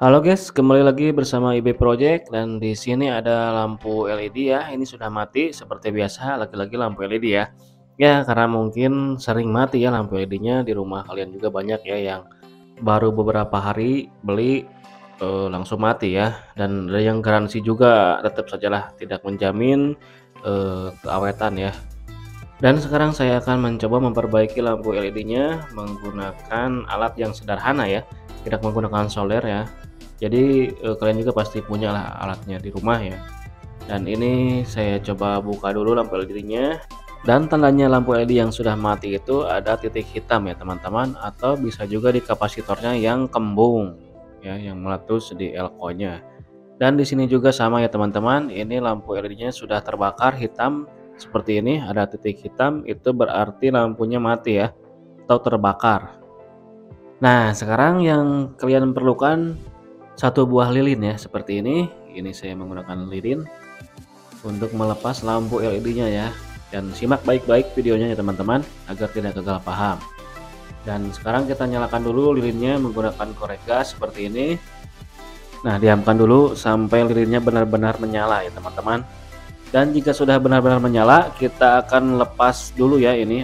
Halo guys, kembali lagi bersama IB Project dan di sini ada lampu LED ya. Ini sudah mati seperti biasa, lagi-lagi lampu LED ya. Ya, karena mungkin sering mati ya lampu LED-nya di rumah kalian juga banyak ya yang baru beberapa hari beli langsung mati ya. Dan ada yang garansi juga tetap sajalah tidak menjamin keawetan ya. Dan sekarang saya akan mencoba memperbaiki lampu LED-nya menggunakan alat yang sederhana ya, tidak menggunakan solder ya. Jadi kalian juga pasti punya lah alatnya di rumah ya. Dan ini saya coba buka dulu lampu LED-nya. Dan tandanya lampu LED yang sudah mati itu ada titik hitam ya teman-teman, atau bisa juga di kapasitornya yang kembung ya, yang meletus di elko-nya. Dan di sini juga sama ya teman-teman, ini lampu LED-nya sudah terbakar hitam seperti ini, ada titik hitam, itu berarti lampunya mati ya, atau terbakar. Nah, sekarang yang kalian perlukan satu buah lilin ya, seperti ini. Ini saya menggunakan lilin untuk melepas lampu LED-nya ya. Dan simak baik-baik videonya ya teman-teman, agar tidak gagal paham. Dan sekarang kita nyalakan dulu lilinnya menggunakan korek gas seperti ini. Nah, diamkan dulu sampai lilinnya benar-benar menyala ya teman-teman. Dan jika sudah benar-benar menyala, kita akan lepas dulu ya ini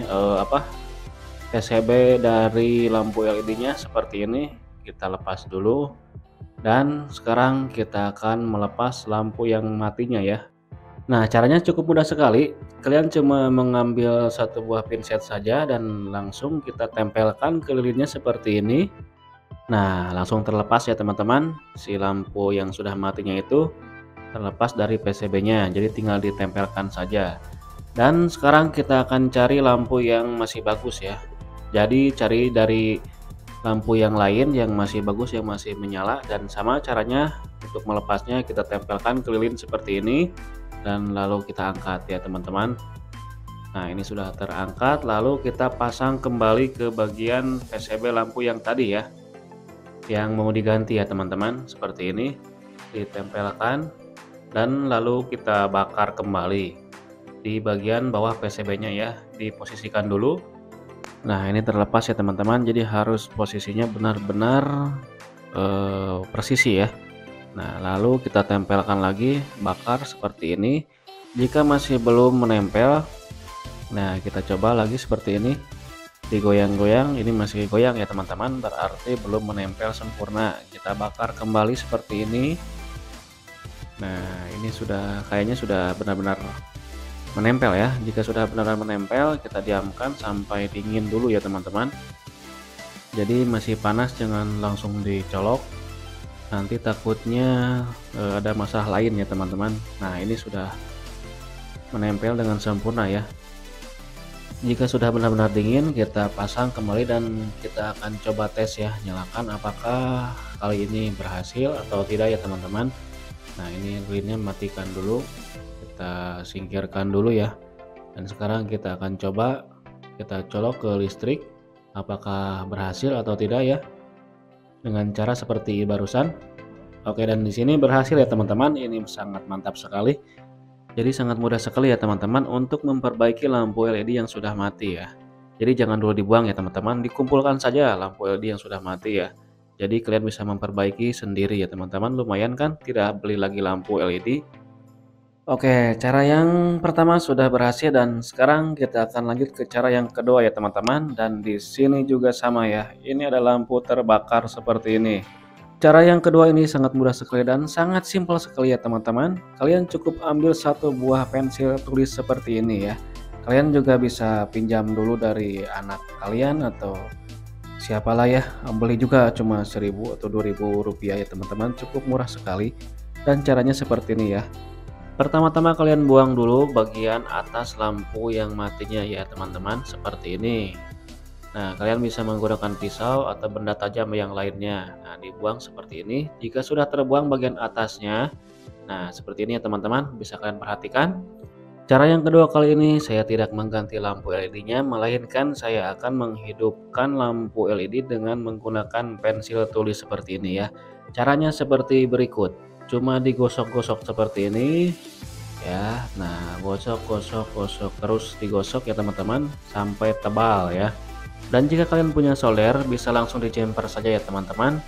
PCB dari lampu LED-nya seperti ini. Kita lepas dulu. Dan sekarang kita akan melepas lampu yang matinya ya. Nah, caranya cukup mudah sekali. Kalian cuma mengambil satu buah pinset saja dan langsung kita tempelkan ke lilinnya seperti ini. Nah, langsung terlepas ya teman-teman. Si lampu yang sudah matinya itu terlepas dari PCB-nya, jadi tinggal ditempelkan saja. Dan sekarang kita akan cari lampu yang masih bagus ya. Jadi cari dari lampu yang lain yang masih bagus, yang masih menyala, dan sama caranya untuk melepasnya kita tempelkan ke lilin seperti ini dan lalu kita angkat ya teman-teman. Nah, ini sudah terangkat, lalu kita pasang kembali ke bagian PCB lampu yang tadi ya, yang mau diganti ya teman-teman, seperti ini ditempelkan dan lalu kita bakar kembali di bagian bawah PCB-nya ya, diposisikan dulu. Nah, ini terlepas ya teman-teman, jadi harus posisinya benar-benar presisi ya. Nah, lalu kita tempelkan lagi, bakar seperti ini. Jika masih belum menempel, nah kita coba lagi seperti ini, digoyang-goyang. Ini masih goyang ya teman-teman, berarti belum menempel sempurna. Kita bakar kembali seperti ini. Nah, ini kayaknya sudah benar-benar menempel ya. Jika sudah benar-benar menempel, kita diamkan sampai dingin dulu ya teman-teman. Jadi masih panas jangan langsung dicolok, nanti takutnya ada masalah lain ya teman-teman. Nah, ini sudah menempel dengan sempurna ya. Jika sudah benar-benar dingin, kita pasang kembali dan kita akan coba tes ya, nyalakan apakah kali ini berhasil atau tidak ya teman-teman. Nah, ini lilinnya matikan dulu, kita singkirkan dulu ya. Dan sekarang kita akan coba kita colok ke listrik, apakah berhasil atau tidak ya, dengan cara seperti barusan. Oke, dan di sini berhasil ya teman-teman. Ini sangat mantap sekali. Jadi sangat mudah sekali ya teman-teman untuk memperbaiki lampu LED yang sudah mati ya. Jadi jangan dulu dibuang ya teman-teman, dikumpulkan saja lampu LED yang sudah mati ya. Jadi kalian bisa memperbaiki sendiri ya teman-teman, lumayan kan, tidak beli lagi lampu LED. Oke, cara yang pertama sudah berhasil dan sekarang kita akan lanjut ke cara yang kedua ya teman-teman. Dan di sini juga sama ya, ini ada lampu terbakar seperti ini. Cara yang kedua ini sangat mudah sekali dan sangat simpel sekali ya teman-teman. Kalian cukup ambil satu buah pensil tulis seperti ini ya. Kalian juga bisa pinjam dulu dari anak kalian atau siapalah ya. Beli juga cuma 1.000 atau 2.000 rupiah ya teman-teman. Cukup murah sekali. Dan caranya seperti ini ya. Pertama-tama kalian buang dulu bagian atas lampu yang matinya ya teman-teman, seperti ini. Nah, kalian bisa menggunakan pisau atau benda tajam yang lainnya. Nah, dibuang seperti ini. Jika sudah terbuang bagian atasnya, nah seperti ini ya teman-teman, bisa kalian perhatikan. Cara yang kedua kali ini saya tidak mengganti lampu LED-nya, melainkan saya akan menghidupkan lampu LED dengan menggunakan pensil tulis seperti ini ya. Caranya seperti berikut. Cuma digosok-gosok seperti ini ya. Nah, gosok terus digosok ya teman-teman sampai tebal ya. Dan jika kalian punya solder, bisa langsung dijemper saja ya teman-teman.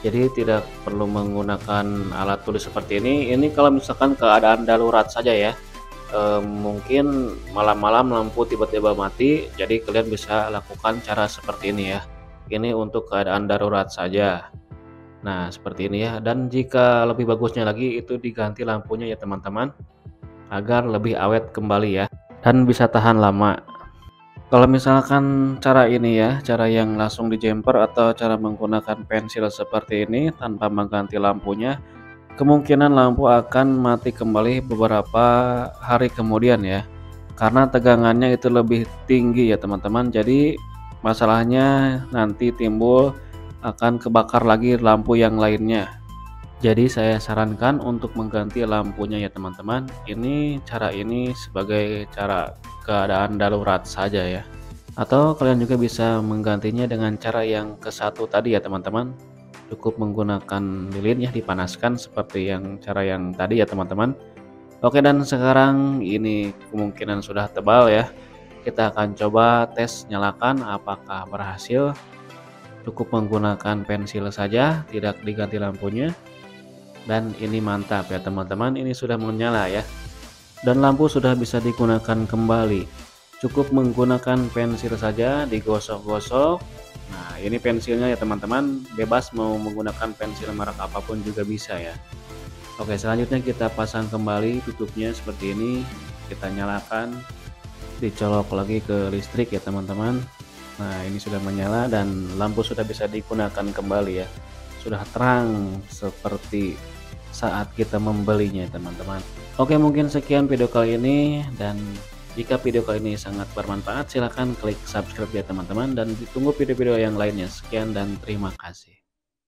Jadi tidak perlu menggunakan alat tulis seperti ini. Ini kalau misalkan keadaan darurat saja ya. Mungkin malam-malam lampu tiba-tiba mati, jadi kalian bisa lakukan cara seperti ini ya. Ini untuk keadaan darurat saja. Nah, seperti ini ya. Dan jika lebih bagusnya lagi itu diganti lampunya ya teman-teman, agar lebih awet kembali ya dan bisa tahan lama. Kalau misalkan cara ini ya, cara yang langsung di jumper atau cara menggunakan pensil seperti ini tanpa mengganti lampunya, kemungkinan lampu akan mati kembali beberapa hari kemudian ya. Karena tegangannya itu lebih tinggi ya teman-teman. Jadi masalahnya nanti timbul akan kebakar lagi lampu yang lainnya. Jadi saya sarankan untuk mengganti lampunya ya teman-teman. Ini cara ini sebagai cara keadaan darurat saja ya. Atau kalian juga bisa menggantinya dengan cara yang ke satu tadi ya teman-teman. Cukup menggunakan lilin ya, dipanaskan seperti yang cara yang tadi ya teman-teman. Oke, dan sekarang ini kemungkinan sudah tebal ya. Kita akan coba tes nyalakan apakah berhasil. Cukup menggunakan pensil saja, tidak diganti lampunya. Dan ini mantap ya teman-teman, ini sudah menyala ya. Dan lampu sudah bisa digunakan kembali. Cukup menggunakan pensil saja, digosok-gosok. Nah, ini pensilnya ya teman-teman, bebas mau menggunakan pensil merek apapun juga bisa ya. Oke, selanjutnya kita pasang kembali tutupnya seperti ini. Kita nyalakan, dicolok lagi ke listrik ya teman-teman. Nah, ini sudah menyala dan lampu sudah bisa digunakan kembali ya. Sudah terang seperti saat kita membelinya teman-teman. Oke, mungkin sekian video kali ini, dan jika video kali ini sangat bermanfaat silahkan klik subscribe ya teman-teman, dan ditunggu video-video yang lainnya. Sekian dan terima kasih.